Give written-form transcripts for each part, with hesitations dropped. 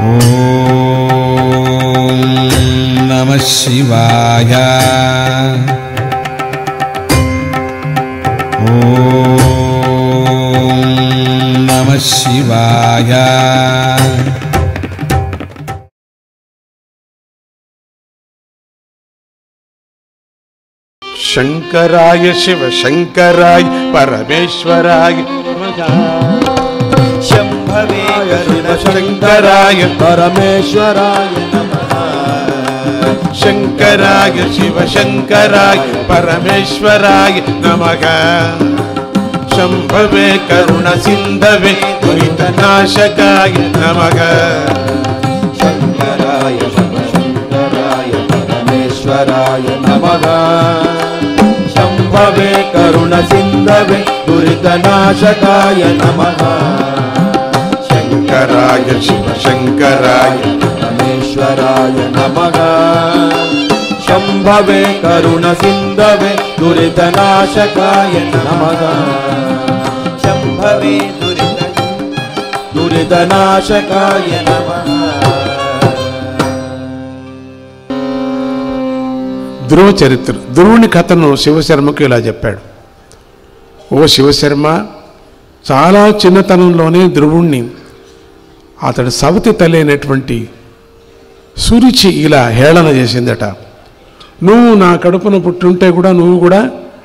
నమః శివాయ. నమః శివాయ. శంకరాయ శివ శంకరాయ పరమేశ్వరాయ శంభవే శివ శంకరాయ పరమేశ్వరాయ శంకరాయ శివ శంకరాయ పరమేశ్వరాయ నమః. శంభవే కరుణ సింధవే దురితనాశకాయ నమః. శంకరాయ శివ శంకరాయ పరమేశ్వరాయ నమః. శంభవే కరుణ సింధవే దురితనాశకాయ నమః. శంకరాయ శివ శంకరాయ పరమేశ్వరాయ నమః. శంభవే కరుణ సింధవే దురితనాశకాయ నమః. శంభవే దురితనాశకాయ నమః. ధ్రువ చరిత్ర. ధ్రువుని కథను శివశర్మకు ఇలా చెప్పాడు. ఓ శివశర్మ, చాలా చిన్నతనంలోనే ధ్రువుణ్ణి అతడు సవతి తల్లి అయినటువంటి సురుచి ఇలా హేళన చేసిందట. నువ్వు నా కడుపున పుట్టుంటే కూడా నువ్వు కూడా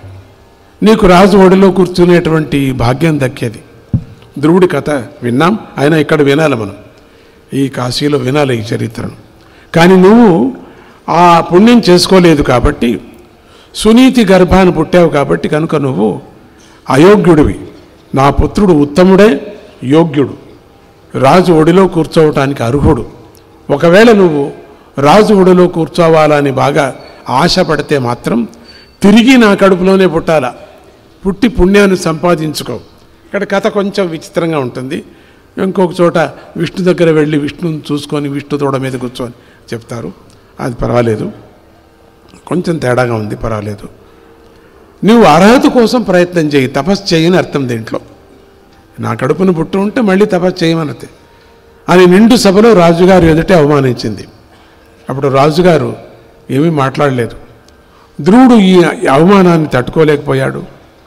నీకు రాజు ఒడిలో కూర్చునేటువంటి భాగ్యం దక్కేది. ధ్రువుడి కథ విన్నాం, అయినా ఇక్కడ వినాలి మనం, ఈ కాశీలో వినాలి ఈ చరిత్రను. కానీ నువ్వు ఆ పుణ్యం చేసుకోలేదు కాబట్టి, సునీతి గర్భాన్ని పుట్టావు కాబట్టి కనుక నువ్వు అయోగ్యుడివి. నా పుత్రుడు ఉత్తముడే, యోగ్యుడు, రాజు ఒడిలో కూర్చోవటానికి అర్హుడు. ఒకవేళ నువ్వు రాజు ఒడిలో కూర్చోవాలని బాగా ఆశపడితే మాత్రం తిరిగి నా కడుపులోనే పుట్టాలా, పుట్టి పుణ్యాన్ని సంపాదించుకో. ఇక్కడ కథ కొంచెం విచిత్రంగా ఉంటుంది. ఇంకొక చోట విష్ణు దగ్గర వెళ్ళి విష్ణుని చూసుకొని విష్ణు తోడ మీద కూర్చొని చెప్తారు. అది పర్వాలేదు, కొంచెం తేడాగా ఉంది, పర్వాలేదు. నువ్వు అర్హత కోసం ప్రయత్నం చేయి, తపస్సు చేయని అర్థం దీంట్లో. నా కడుపును పుట్టు ఉంటే మళ్ళీ తపస్సు చేయమనతే అని నిండు సభలో రాజుగారు ఎదుటే అవమానించింది. అప్పుడు రాజుగారు ఏమీ మాట్లాడలేదు. ధ్రువుడు ఈ అవమానాన్ని తట్టుకోలేకపోయాడు.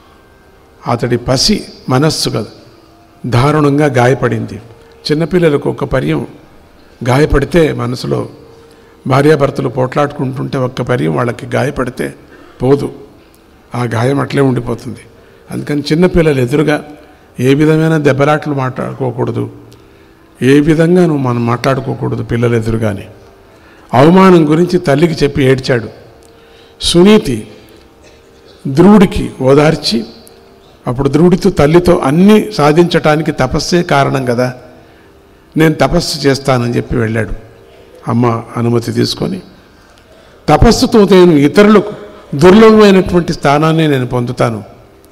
అతడి పసి మనస్సు కదా దారుణంగా గాయపడింది. చిన్నపిల్లలకు ఒక పర్యం గాయపడితే మనసులో, భార్యాభర్తలు పోట్లాడుకుంటుంటే ఒక్క పర్యం వాళ్ళకి గాయపడితే పోదు, ఆ గాయం అట్లే ఉండిపోతుంది. అందుకని చిన్నపిల్లలు ఎదురుగా ఏ విధమైన దెబ్బలాట్లు మాట్లాడుకోకూడదు, ఏ విధంగా మనం మాట్లాడుకోకూడదు పిల్లలు ఎదురుగానే. అవమానం గురించి తల్లికి చెప్పి ఏడ్చాడు. సునీతి ధ్రువుడికి ఓదార్చి, అప్పుడు ధ్రువుడితో తల్లితో అన్నీ సాధించటానికి తపస్సే కారణం కదా, నేను తపస్సు చేస్తానని చెప్పి వెళ్ళాడు. అమ్మ అనుమతి తీసుకొని, తపస్సుతో నేను ఇతరులకు దుర్లభమైనటువంటి స్థానాన్ని నేను పొందుతాను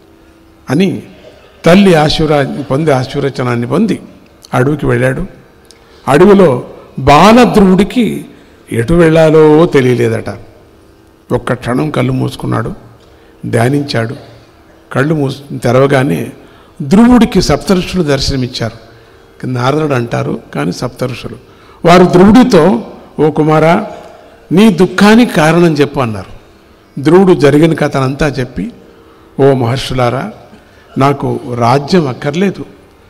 అని తల్లి ఆశీర్వచనాన్ని పొంది అడవికి వెళ్ళాడు. అడవిలో బాలధ్రువుడికి ఎటు వెళ్ళాలో తెలియలేదట. ఒక్క క్షణం కళ్ళు మూసుకున్నాడు, ధ్యానించాడు. కళ్ళు తెరవగానే ధ్రువుడికి సప్తఋషులు దర్శనమిచ్చారు. నారదుడు అంటారు కానీ సప్తఋషులు. వారు ధ్రువుడితో, ఓ కుమారా, నీ దుఃఖానికి కారణం చెప్పు అన్నారు. ధ్రువుడు జరిగిన కథనంతా చెప్పి, ఓ మహర్షులారా, నాకు రాజ్యం అక్కర్లేదు,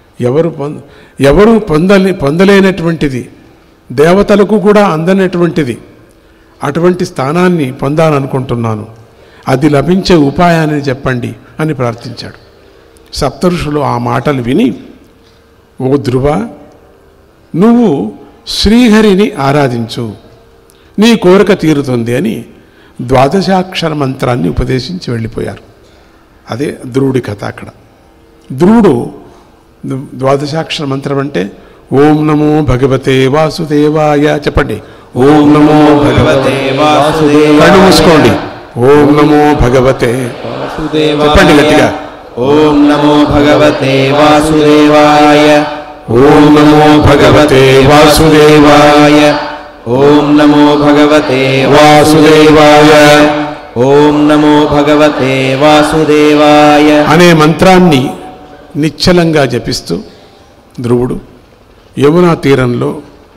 ఎవరు పొందలేనటువంటిది, దేవతలకు కూడా అందనటువంటిది, అటువంటి స్థానాన్ని పొందాలనుకుంటున్నాను, అది లభించే ఉపాయాన్ని చెప్పండి అని ప్రార్థించాడు. సప్తఋషులు ఆ మాటలు విని, ఓ ధ్రువ, నువ్వు శ్రీహరిని ఆరాధించు, నీ కోరిక తీరుతుంది అని ద్వాదశాక్షర మంత్రాన్ని ఉపదేశించి వెళ్ళిపోయారు. అదే ధ్రువుడి కథ. అక్కడ ధ్రువుడు ద్వాదశాక్షర మంత్రం అంటే ఓం నమో భగవతే వాసుదేవాయ చెప్పండి. ఓం నమో భగవతే వాసుదేవాయ. కళ్ళు మూసుకోండి. ఓం నమో భగవతే వాసుదేవాయ చెప్పండి గట్టిగా. ఓం నమో భగవతే వాసుదేవాయ. ఓం నమో భగవతే వాసుదేవాయ. ఓం నమో భగవతే వాసుదేవాయ. ఓం నమో భగవతే వాసుదేవాయ అనే మంత్రాన్ని నిశ్చలంగా జపిస్తూ ధ్రువుడు యమునా తీరంలో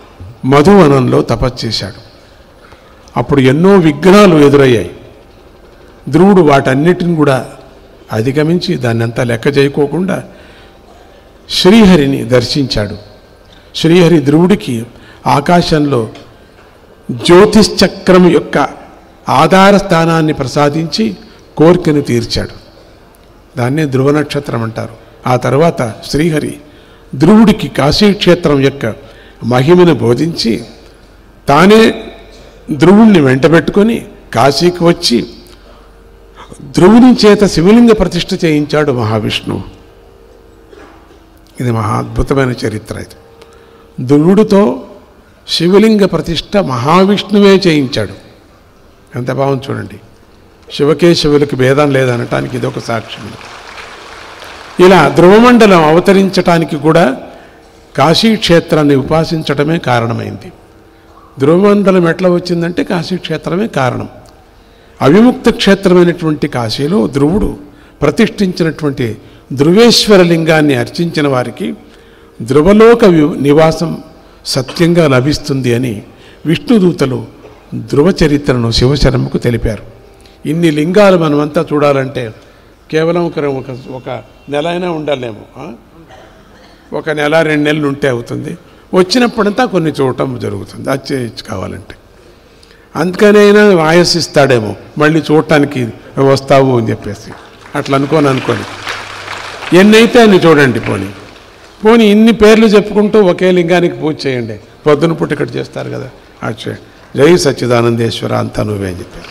మధువనంలో తపస్సు చేశాడు. అప్పుడు ఎన్నో విఘ్నాలు ఎదురయ్యాయి. ధ్రువుడు వాటన్నిటిని కూడా అధిగమించి దాన్నంతా లెక్క చేయకోకుండా శ్రీహరిని దర్శించాడు. శ్రీహరి ధ్రువుడికి ఆకాశంలో జ్యోతిశ్చక్రం యొక్క ఆధార స్థానాన్ని ప్రసాదించి కోరికను తీర్చాడు. దాన్నే ధ్రువ నక్షత్రం అంటారు. ఆ తర్వాత శ్రీహరి ధ్రువుడికి కాశీక్షేత్రం యొక్క మహిమను బోధించి తానే ధ్రువుణ్ణి వెంటబెట్టుకొని కాశీకి వచ్చి ధ్రువుని చేత శివలింగ ప్రతిష్ఠ చేయించాడు మహావిష్ణువు. ఇది మహా అద్భుతమైన చరిత్ర. ఇది ధ్రువుడితో శివలింగ ప్రతిష్ఠ మహావిష్ణువే చేయించాడు. ఎంత బాగుంది చూడండి. శివకేశవులకి భేదం లేదనటానికి ఇదొక సాక్ష్యం. ఇలా ధ్రువమండలం అవతరించటానికి కూడా కాశీక్షేత్రాన్ని ఉపాసించడమే కారణమైంది. ధ్రువమండలం ఎట్లా వచ్చిందంటే కాశీక్షేత్రమే కారణం. అవిముక్త క్షేత్రమైనటువంటి కాశీలో ధ్రువుడు ప్రతిష్ఠించినటువంటి ధ్రువేశ్వర లింగాన్ని అర్చించిన వారికి ధ్రువలోక నివాసం సత్యంగా లభిస్తుంది అని విష్ణుదూతలు ధ్రువ చరిత్రను శివశర్మకు తెలిపారు. ఇన్ని లింగాలు మనమంతా చూడాలంటే కేవలం ఒక నెల అయినా ఉండాలేమో. ఒక నెల 2 నెలలు ఉంటే అవుతుంది. వచ్చినప్పుడంతా కొన్ని చూడటం జరుగుతుంది అది కావాలంటే. అందుకనైనా ఆయాసిస్తాడేమో మళ్ళీ చూడటానికి వస్తావు అని చెప్పేసి అట్లా అనుకోని ఎన్నైతే అన్ని చూడండి. పోనీ ఇన్ని పేర్లు చెప్పుకుంటూ ఒకే లింగానికి పూజ చేయండి. పొద్దున పూట ఇక్కడ చేస్తారు కదా అది జై సచ్చిదానందేశ్వర అంతా నువ్వే అని చెప్పారు.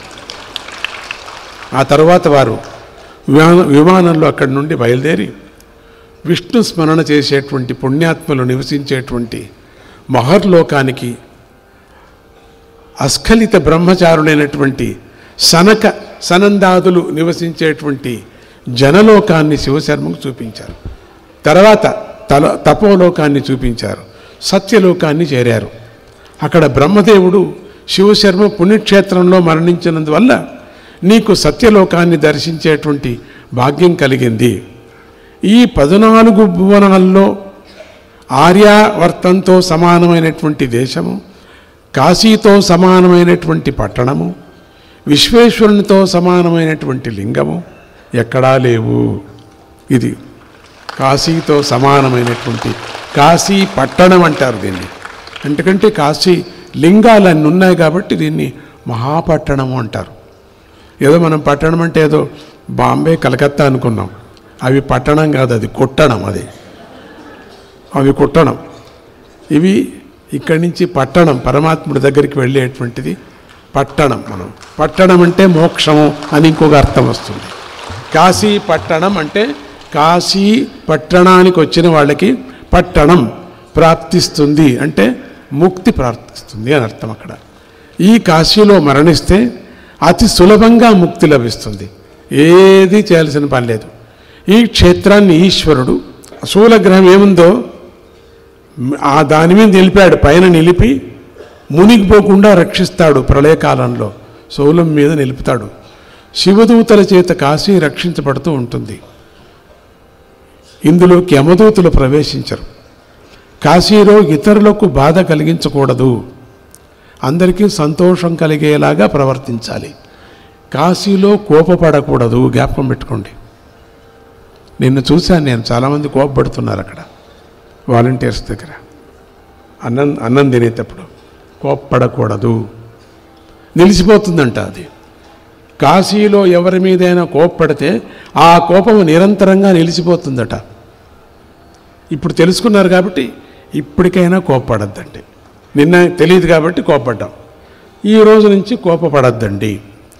ఆ తర్వాత వారు విమానంలో అక్కడి నుండి బయలుదేరి విష్ణు స్మరణ చేసేటువంటి పుణ్యాత్మలు నివసించేటువంటి మహర్లోకానికి అస్ఖలిత బ్రహ్మచారులైనటువంటి సనందాదులు నివసించేటువంటి జనలోకాన్ని శివశర్మకు చూపించారు. తర్వాత తపోలోకాన్ని చూపించారు. సత్యలోకాన్ని చేరారు. అక్కడ బ్రహ్మదేవుడు శివశర్మ పుణ్యక్షేత్రంలో మరణించినందువల్ల నీకు సత్యలోకాన్ని దర్శించేటువంటి భాగ్యం కలిగింది. ఈ 14 భువనాల్లో ఆర్యావర్తంతో సమానమైనటువంటి దేశము, కాశీతో సమానమైనటువంటి పట్టణము, విశ్వేశ్వరునితో సమానమైనటువంటి లింగము ఎక్కడా లేవు. ఇది కాశీతో సమానమైనటువంటి కాశీ పట్టణం అంటారు దీన్ని. ఎందుకంటే కాశీ లింగాలన్నీ ఉన్నాయి కాబట్టి దీన్ని మహాపట్టణము అంటారు. ఏదో మనం పట్టణం అంటే ఏదో బాంబే కలకత్తా అనుకున్నాం. అవి పట్టణం కాదు, అది కొట్టడం. అవి కొట్టడం. ఇవి ఇక్కడి నుంచి పట్టణం పరమాత్ముడి దగ్గరికి వెళ్ళేటువంటిది పట్టణం. మనం పట్టణం అంటే మోక్షము అని ఇంకొక అర్థం వస్తుంది. కాశీ పట్టణం అంటే కాశీ పట్టణానికి వచ్చిన వాళ్ళకి పట్టణం ప్రాప్తిస్తుంది అంటే ముక్తి ప్రాప్తిస్తుంది అని అర్థం. అక్కడ ఈ కాశీలో మరణిస్తే అతి సులభంగా ముక్తి లభిస్తుంది. ఏది చేయాల్సిన పని లేదు. ఈ క్షేత్రాన్ని ఈశ్వరుడు శూలగ్రహం ఏముందో ఆ దాని మీద నిలిపాడు. పైన నిలిపి మునిగిపోకుండా రక్షిస్తాడు. ప్రళయకాలంలో శూలం మీద నిలుపుతాడు. శివదూతల చేత కాశీ రక్షించబడుతూ ఉంటుంది. ఇందులోకి యమదూతలు ప్రవేశించరు. కాశీలో ఇతరులకు బాధ కలిగించకూడదు. అందరికీ సంతోషం కలిగేలాగా ప్రవర్తించాలి. కాశీలో కోపపడకూడదు. జ్ఞాపకం పెట్టుకోండి. నిన్ను చూశాను నేను, చాలామంది కోపపడుతున్నారు అక్కడ వాలంటీర్స్ దగ్గర. అన్నం తినేటప్పుడు కోపపడకూడదు, నిలిచిపోతుందంట అది. కాశీలో ఎవరి మీదైనా కోపపడితే ఆ కోపం నిరంతరంగా నిలిచిపోతుందట. ఇప్పుడు తెలుసుకున్నారు కాబట్టి ఇప్పటికైనా కోపపడద్దండి. నిన్న తెలియదు కాబట్టి కోపపడ్డాం. ఈ రోజు నుంచి కోపపడద్దండి.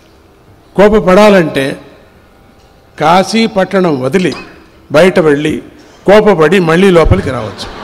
కోపపడాలంటే కాశీ పట్టణం వదిలి బయట వెళ్ళి కోపపడి మళ్ళీ లోపలికి రావచ్చు.